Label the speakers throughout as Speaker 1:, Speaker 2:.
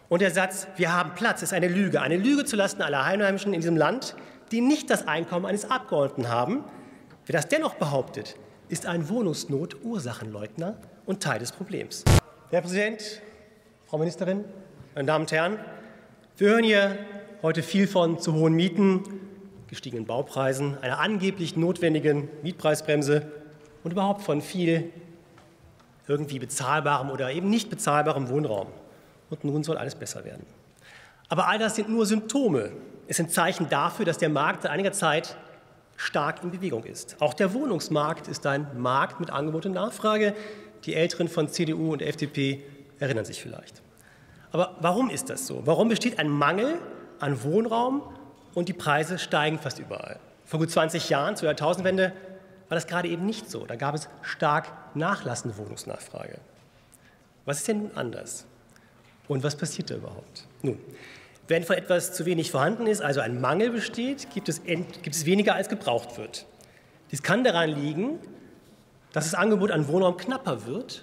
Speaker 1: Und der Satz, wir haben Platz, ist eine Lüge zulasten aller Einheimischen in diesem Land, die nicht das Einkommen eines Abgeordneten haben. Wer das dennoch behauptet, ist ein Wohnungsnot-Ursachenleugner und Teil des Problems. Herr Präsident, Frau Ministerin, meine Damen und Herren, wir hören hier heute viel von zu hohen Mieten, gestiegenen Baupreisen, einer angeblich notwendigen Mietpreisbremse und überhaupt von viel irgendwie bezahlbarem oder eben nicht bezahlbarem Wohnraum. Und nun soll alles besser werden. Aber all das sind nur Symptome. Es sind Zeichen dafür, dass der Markt seit einiger Zeit stark in Bewegung ist. Auch der Wohnungsmarkt ist ein Markt mit Angebot und Nachfrage. Die Älteren von CDU und FDP erinnern sich vielleicht. Aber warum ist das so? Warum besteht ein Mangel an Wohnraum und die Preise steigen fast überall? Vor gut 20 Jahren, zur Jahrtausendwende, war das gerade eben nicht so. Da gab es stark nachlassende Wohnungsnachfrage. Was ist denn nun anders? Und was passiert da überhaupt? Nun, wenn von etwas zu wenig vorhanden ist, also ein Mangel besteht, gibt es weniger, als gebraucht wird. Dies kann daran liegen, dass das Angebot an Wohnraum knapper wird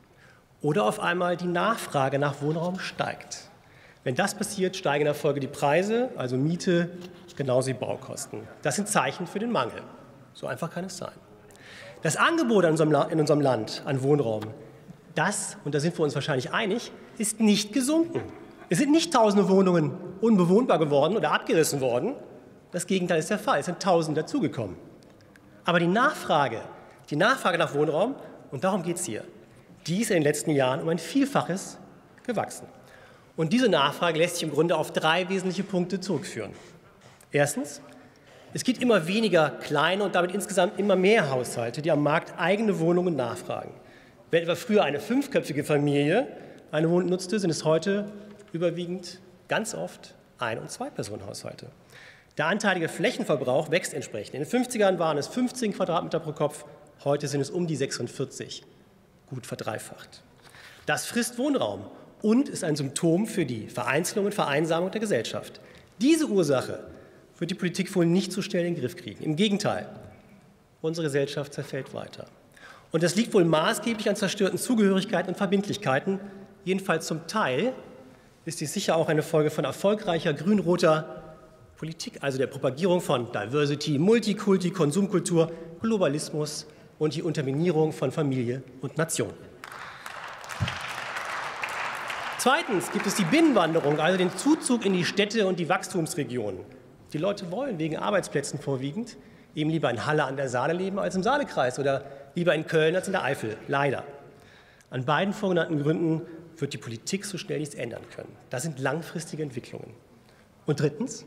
Speaker 1: oder auf einmal die Nachfrage nach Wohnraum steigt. Wenn das passiert, steigen in der Folge die Preise, also Miete, genauso wie Baukosten. Das sind Zeichen für den Mangel. So einfach kann es sein. Das Angebot in unserem Land an Wohnraum, das, und da sind wir uns wahrscheinlich einig, ist nicht gesunken. Es sind nicht tausende Wohnungen unbewohnbar geworden oder abgerissen worden. Das Gegenteil ist der Fall. Es sind Tausende dazugekommen. Aber die Nachfrage nach Wohnraum, und darum geht es hier, die ist in den letzten Jahren um ein Vielfaches gewachsen. Und diese Nachfrage lässt sich im Grunde auf 3 wesentliche Punkte zurückführen. Erstens, es gibt immer weniger kleine und damit insgesamt immer mehr Haushalte, die am Markt eigene Wohnungen nachfragen. Wenn etwa früher eine 5-köpfige Familie eine Wohnung nutzte, sind es heute überwiegend ganz oft Ein- und Zwei-Personen-Haushalte. Der anteilige Flächenverbrauch wächst entsprechend. In den 50ern waren es 15 Quadratmeter pro Kopf, heute sind es um die 46, gut verdreifacht. Das frisst Wohnraum und ist ein Symptom für die Vereinzelung und Vereinsamung der Gesellschaft. Diese Ursache wird die Politik wohl nicht so schnell in den Griff kriegen. Im Gegenteil, unsere Gesellschaft zerfällt weiter. Und das liegt wohl maßgeblich an zerstörten Zugehörigkeiten und Verbindlichkeiten. Jedenfalls zum Teil ist dies sicher auch eine Folge von erfolgreicher grün-roter Politik, also der Propagierung von Diversity, Multikulti, Konsumkultur, Globalismus und die Unterminierung von Familie und Nation. Zweitens gibt es die Binnenwanderung, also den Zuzug in die Städte und die Wachstumsregionen. Die Leute wollen wegen Arbeitsplätzen vorwiegend eben lieber in Halle an der Saale leben als im Saalekreis oder lieber in Köln als in der Eifel. Leider. An beiden vorgenannten Gründen wird die Politik so schnell nichts ändern können. Das sind langfristige Entwicklungen. Und drittens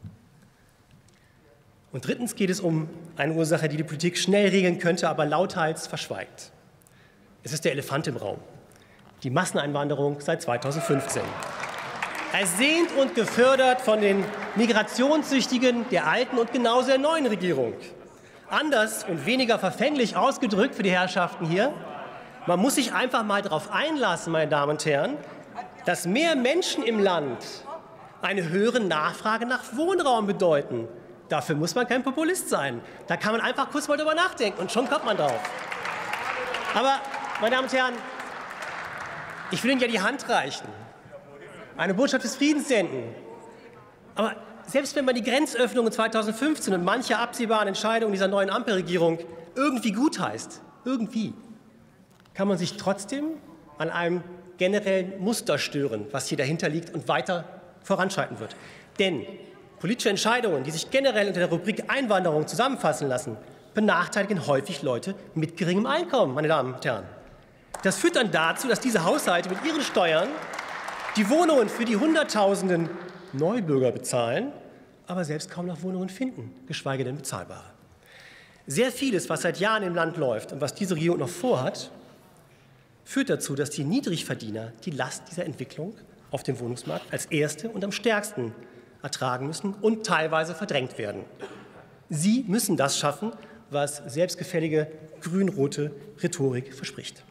Speaker 1: geht es um eine Ursache, die die Politik schnell regeln könnte, aber lauthals verschweigt. Es ist der Elefant im Raum. Die Masseneinwanderung seit 2015. Ersehnt und gefördert von den Migrationssüchtigen der alten und genauso der neuen Regierung. Anders und weniger verfänglich ausgedrückt für die Herrschaften hier: Man muss sich einfach mal darauf einlassen, meine Damen und Herren, dass mehr Menschen im Land eine höhere Nachfrage nach Wohnraum bedeuten. Dafür muss man kein Populist sein. Da kann man einfach kurz mal drüber nachdenken und schon kommt man drauf. Aber, meine Damen und Herren, ich will Ihnen ja die Hand reichen, eine Botschaft des Friedens senden. Aber selbst wenn man die Grenzöffnungen 2015 und manche absehbaren Entscheidungen dieser neuen Ampelregierung irgendwie gutheißt, irgendwie, kann man sich trotzdem an einem generellen Muster stören, was hier dahinter liegt und weiter voranschreiten wird. Denn politische Entscheidungen, die sich generell unter der Rubrik Einwanderung zusammenfassen lassen, benachteiligen häufig Leute mit geringem Einkommen, meine Damen und Herren. Das führt dann dazu, dass diese Haushalte mit ihren Steuern die Wohnungen für die Hunderttausenden Neubürger bezahlen, aber selbst kaum noch Wohnungen finden, geschweige denn bezahlbare. Sehr vieles, was seit Jahren im Land läuft und was diese Regierung noch vorhat, führt dazu, dass die Niedrigverdiener die Last dieser Entwicklung auf dem Wohnungsmarkt als erste und am stärksten ertragen müssen und teilweise verdrängt werden. Sie müssen das schaffen, was selbstgefällige grün-rote Rhetorik verspricht.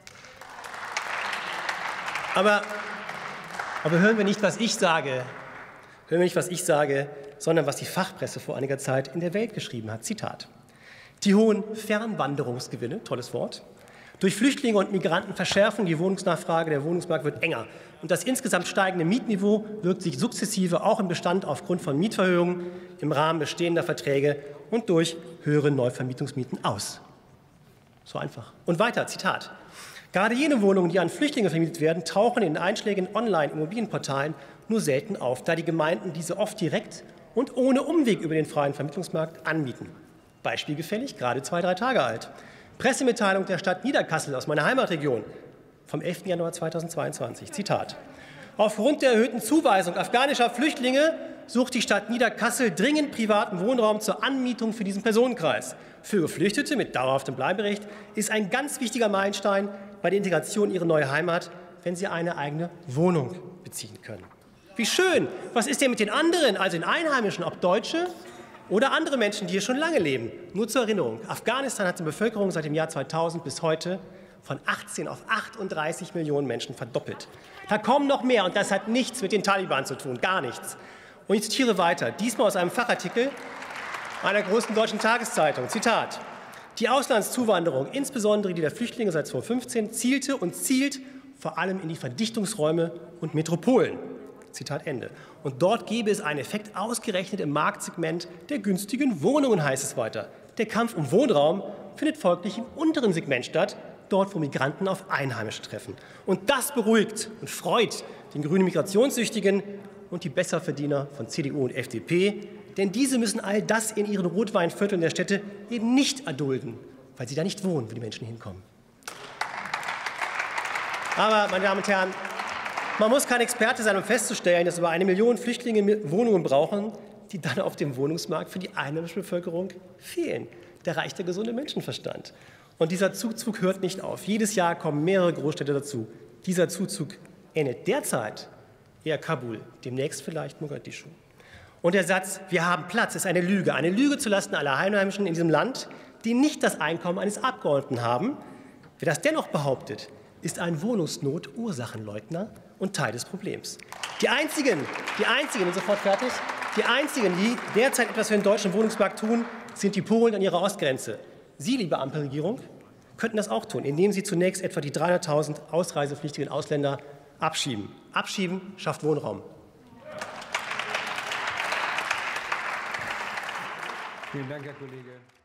Speaker 1: Aber hören wir nicht, was ich sage, sondern was die Fachpresse vor einiger Zeit in der Welt geschrieben hat. Zitat: Die hohen Fernwanderungsgewinne, tolles Wort, Durch Flüchtlinge und Migranten verschärfen die Wohnungsnachfrage, der Wohnungsmarkt wird enger. Und das insgesamt steigende Mietniveau wirkt sich sukzessive auch im Bestand aufgrund von Mietverhöhungen im Rahmen bestehender Verträge und durch höhere Neuvermietungsmieten aus. So einfach. Und weiter, Zitat. Gerade jene Wohnungen, die an Flüchtlinge vermietet werden, tauchen in einschlägigen Online-Immobilienportalen nur selten auf, da die Gemeinden diese oft direkt und ohne Umweg über den freien Vermittlungsmarkt anbieten. Beispielgefällig, gerade 2-3 Tage alt. Pressemitteilung der Stadt Niederkassel aus meiner Heimatregion vom 11. Januar 2022. Zitat. Aufgrund der erhöhten Zuweisung afghanischer Flüchtlinge sucht die Stadt Niederkassel dringend privaten Wohnraum zur Anmietung für diesen Personenkreis. Für Geflüchtete mit dauerhaftem Bleiberecht ist ein ganz wichtiger Meilenstein bei der Integration in ihre neue Heimat, wenn sie eine eigene Wohnung beziehen können. Wie schön! Was ist denn mit den anderen, also den Einheimischen, ob Deutsche oder andere Menschen, die hier schon lange leben? Nur zur Erinnerung, Afghanistan hat die Bevölkerung seit dem Jahr 2000 bis heute von 18 auf 38 Millionen Menschen verdoppelt. Da kommen noch mehr, und das hat nichts mit den Taliban zu tun, gar nichts. Und ich zitiere weiter, diesmal aus einem Fachartikel einer großen deutschen Tageszeitung. Zitat. Die Auslandszuwanderung, insbesondere die der Flüchtlinge seit 2015, zielte und zielt vor allem in die Verdichtungsräume und Metropolen. Zitat Ende. Und dort gäbe es einen Effekt ausgerechnet im Marktsegment der günstigen Wohnungen, heißt es weiter. Der Kampf um Wohnraum findet folglich im unteren Segment statt, dort, wo Migranten auf Einheimische treffen. Und das beruhigt und freut den grünen Migrationssüchtigen und die Besserverdiener von CDU und FDP, denn diese müssen all das in ihren Rotweinvierteln der Städte eben nicht erdulden, weil sie da nicht wohnen, wo die Menschen hinkommen. Aber, meine Damen und Herren, man muss kein Experte sein, um festzustellen, dass über 1 Million Flüchtlinge Wohnungen brauchen, die dann auf dem Wohnungsmarkt für die einheimische Bevölkerung fehlen. Da reicht der gesunde Menschenverstand. Und dieser Zuzug hört nicht auf. Jedes Jahr kommen mehrere Großstädte dazu. Dieser Zuzug endet derzeit eher Kabul, demnächst vielleicht Mogadischu. Und der Satz, wir haben Platz, ist eine Lüge zulasten aller Einheimischen in diesem Land, die nicht das Einkommen eines Abgeordneten haben. Wer das dennoch behauptet, ist ein Wohnungsnot-Ursachenleugner und Teil des Problems. Die einzigen, bin sofort fertig, die einzigen, die derzeit etwas für den deutschen Wohnungsmarkt tun, sind die Polen an ihrer Ostgrenze. Sie, liebe Ampelregierung, könnten das auch tun, indem Sie zunächst etwa die 300.000 ausreisepflichtigen Ausländer abschieben. Abschieben schafft Wohnraum.
Speaker 2: Vielen Dank, Herr Kollege.